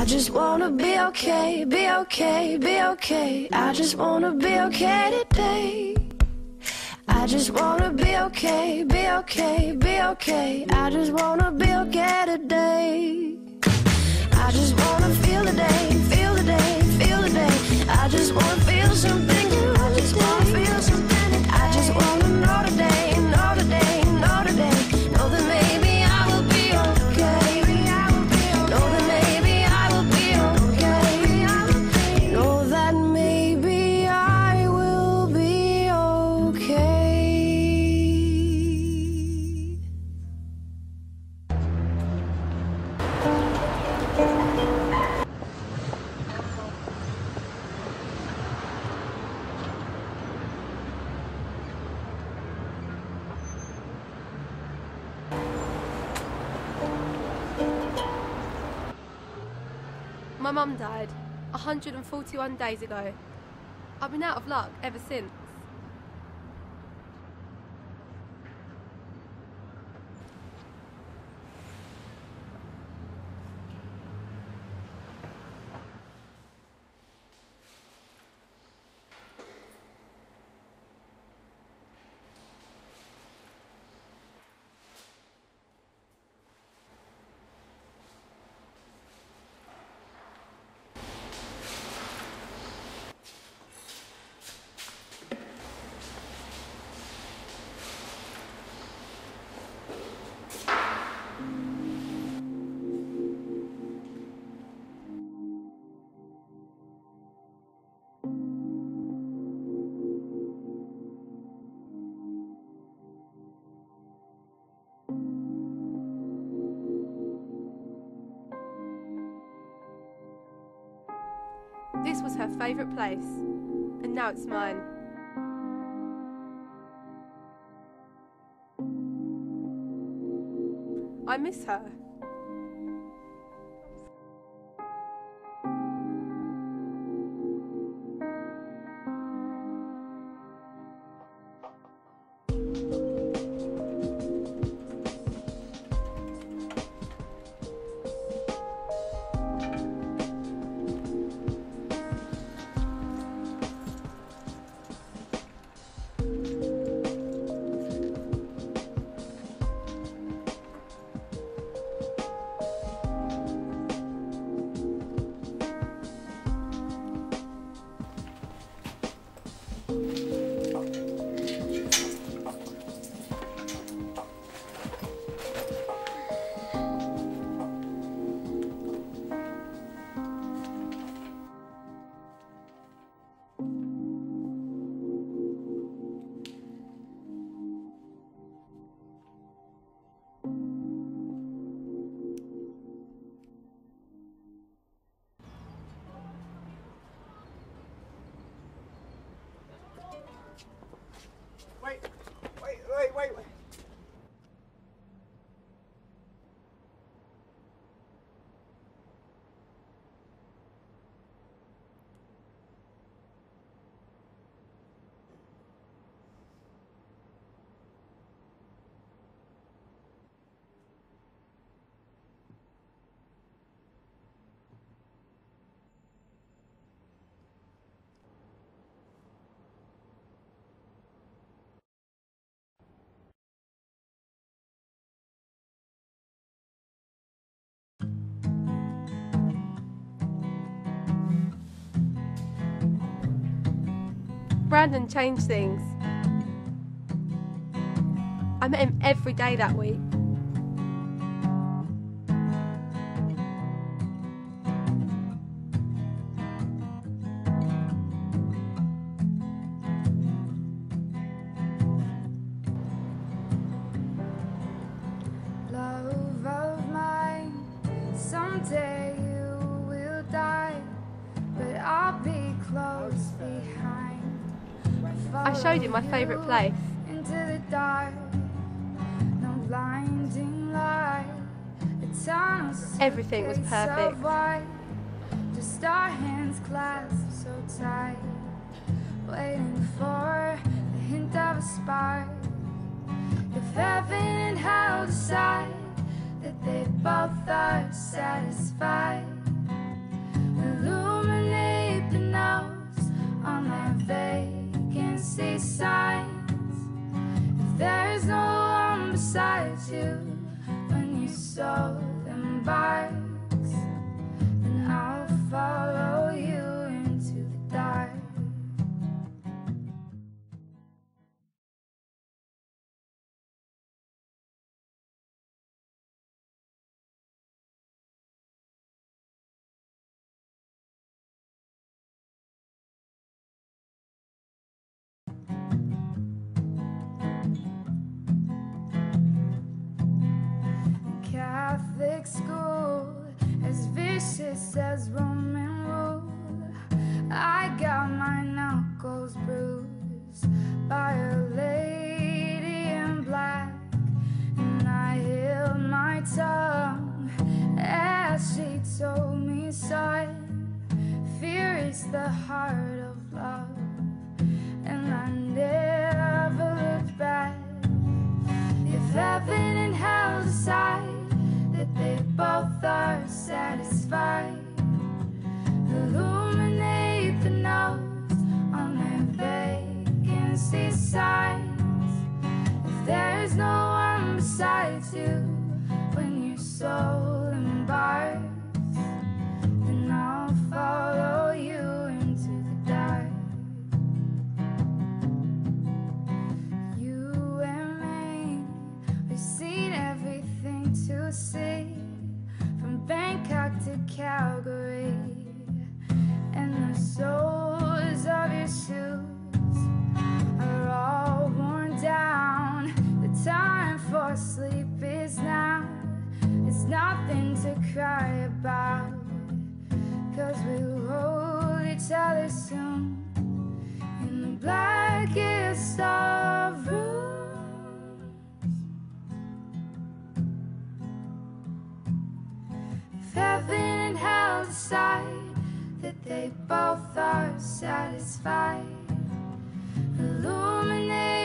I just wanna be okay, be okay, be okay. I just wanna be okay today. I just wanna be okay, be okay, be okay. I just wanna be okay today. I just wanna feel the day, feel the day, feel the day. I just wanna feel something new. I just wanna feel something today. I just wanna know today, know today, know today. Know that maybe I will be okay. Know that maybe I will be okay. Know that maybe I will be okay. My mum died 141 days ago. I've been out of luck ever since. This was her favourite place, and now it's mine. I miss her. Wait. Brandon changed things. I met him every day that week. Love of mine, someday you will die, but I'll be close behind. I showed him my favourite place. Into the dark, no blinding light. Everything was perfect. Just our hands clasped so tight, waiting for the hint of a spark. If heaven and hell decide that they both are satisfied, soul embarks, then I'll follow you into the dark. Catholic school, as vicious as Roman rule. I got my knuckles bruised by a lady in black, and I held my tongue as she told me, son, fear is the heart of love. And I never looked back. If heaven and hell decide that they both are satisfied, illuminate the notes on their vacancy signs. If there's no one besides you when your soul embarks, then I'll follow you into the dark. You and me, we've seen everything to see, from Bangkok to Calgary, and the soles of your shoes are all worn down. The time for sleep is now. It's nothing to cry about, 'cause we'll hold each other soon in the blackest of rooms. If heaven and hell decide that they both are satisfied, illuminate